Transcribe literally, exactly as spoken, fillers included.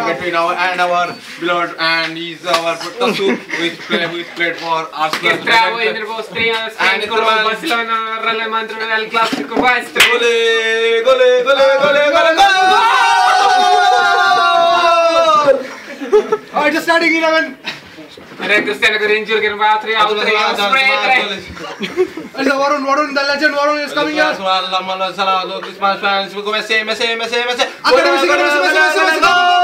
between our and our beloved, and he's our Tasu, which play which played for Arsenal. Bravo, Indervos, and Barcelona, Real Madrid, El Clásico, West. Gole, gole, gole, gole, gole, gole. Alright, just starting eleven. And Cristiano got injured, getting about three out, three out, straight. There's a Warren, Warren, the legend Warren is coming here. Messi, Messi, Messi, Messi, Messi, Messi, Messi, Messi, Messi, Messi, Messi, Messi, Messi, Messi,